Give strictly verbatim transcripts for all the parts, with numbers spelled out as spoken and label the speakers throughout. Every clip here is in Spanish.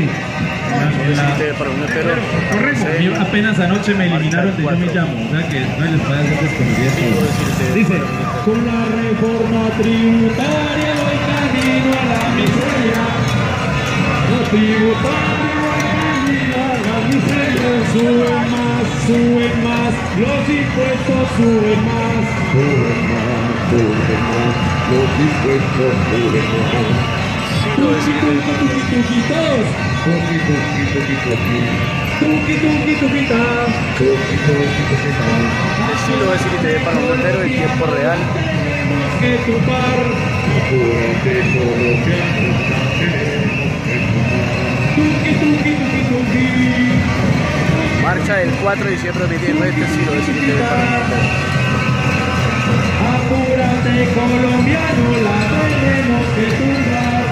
Speaker 1: Sí. Correcto. Apenas anoche me eliminaron de Yo Me Llamo, o sea que no les puede hacer desconocido. Dice, con la reforma tributaria voy camino a la miseria. Los tributarios voy camino a la miseria. Suben más, suben más, los impuestos suben más. Suben más, suben más, los impuestos suben más. Tuki, tuki, tuki, tuki, todos. Tuki, tuki, tuki, tuki. Tuki, tuki, tuki, ta. Tuki, tuki, tuki, ta.
Speaker 2: Estilo es el de para un montero en tiempo real.
Speaker 1: Que tu par. Apúrate todo lo que Tuki, tuki, tuki, tuki.
Speaker 2: Marcha del cuatro de diciembre de dos mil diecinueve. Estilo es el de para un montero.
Speaker 1: Apúrate colombiano, la tenemos que tumbar.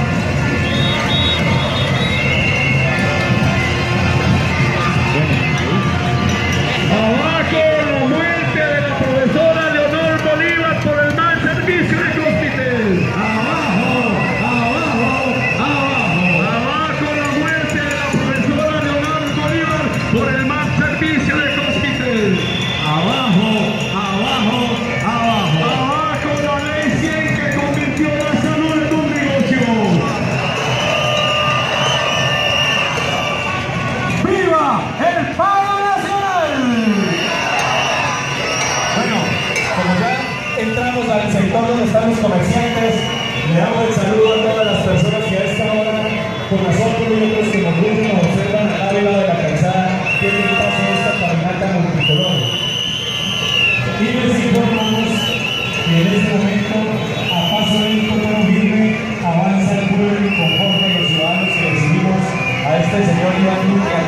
Speaker 1: Abajo la muerte de la profesora Leonor Bolívar por el mal servicio de Cóspitel. Abajo, abajo, abajo. Abajo la muerte de la profesora Leonor Bolívar por el mal servicio de Cóspitel. Abajo, abajo, abajo. Abajo la ley cien que convirtió la salud en un negocio. ¡Viva el paro nacional! Bueno, como ya entramos al sector donde están los comerciantes, le damos el saludo a todas las personas que a esta hora, con nosotros y otros que nos gustan, nos observan al lado de la calzada, tienen paso en esta caminata multicolor. Y les informamos que en este momento, a paso lento pero firme, avanza el pueblo y conforme los ciudadanos que recibimos a este señor Iván Duque